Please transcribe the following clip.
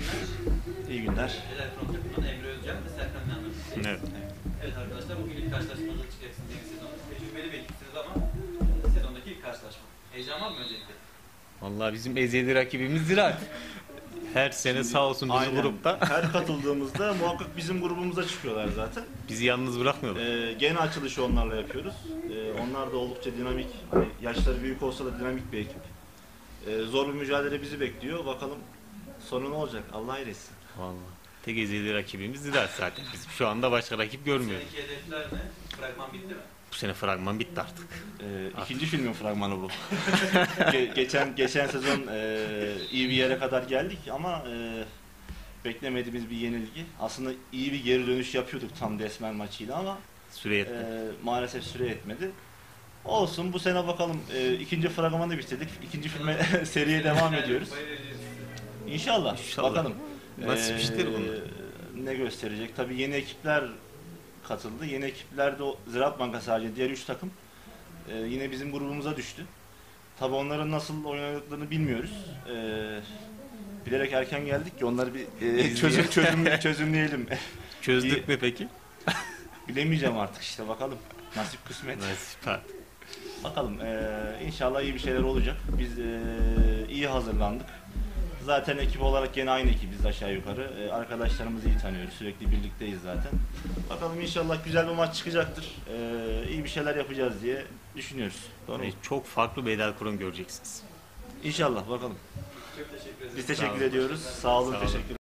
günler. İyi günler. Elektron takımından Emre Özcan ve Serkan Yanlar'ın. Evet. Evet arkadaşlar, bugün ilk karşılaşmanıza çıkacaksınız yeni sezonda. Tecrübeli bir ekipsiniz ama sezondaki ilk karşılaşma. Heyecan var mı öncelikle? Vallahi bizim ezeli rakibimiz Ziraat. Her sene sağ olsun bizi Aynen. grupta Her katıldığımızda muhakkak bizim grubumuza çıkıyorlar zaten. bizi yalnız bırakmıyorlar. Gene açılışı onlarla yapıyoruz. Onlar da oldukça dinamik, hani yaşları büyük olsa da dinamik bir ekip. Zor bir mücadele bizi bekliyor. Bakalım sonu ne olacak? Allah eylesin. Vallahi. Tek ezeli rakibimiz Ziraat zaten. Biz şu anda başka rakip görmüyoruz. Seninki hedefler ne? Fragman bitti mi? Bu sene fragman bitti artık. İkinci filmin fragmanı bu. geçen sezon iyi bir yere kadar geldik ama beklemediğimiz bir yenilgi. Aslında iyi bir geri dönüş yapıyorduk tam Desmen maçıyla ama Süre yetmedi. maalesef süre yetmedi. Olsun, bu sene bakalım, ikinci fragmanı bitirdik. İkinci filme seriye devam ediyoruz. İnşallah. İnşallah. Bakalım. Nasip işleri Ne gösterecek? Tabii yeni ekipler katıldı. Yeni ekipler de o Ziraat Bankası sadece diğer 3 takım yine bizim grubumuza düştü. Tabii onların nasıl oynadıklarını bilmiyoruz. Bilerek erken geldik ki onları bir çözümleyelim. Çözdük mü peki? Bilemeyeceğim artık, işte bakalım. Nasip kısmet. Nasip artık. Bakalım, inşallah iyi bir şeyler olacak. Biz iyi hazırlandık. Zaten ekip olarak gene aynı ekibiz aşağı yukarı. Arkadaşlarımızı iyi tanıyoruz. Sürekli birlikteyiz zaten. Bakalım, inşallah güzel bir maç çıkacaktır. İyi bir şeyler yapacağız diye düşünüyoruz. Doğru mu? Çok farklı bir Edelkron göreceksiniz. İnşallah, bakalım. Çok teşekkür ederim. Biz Sağ teşekkür olun. ediyoruz. Sağ olun, Sağ olun. teşekkür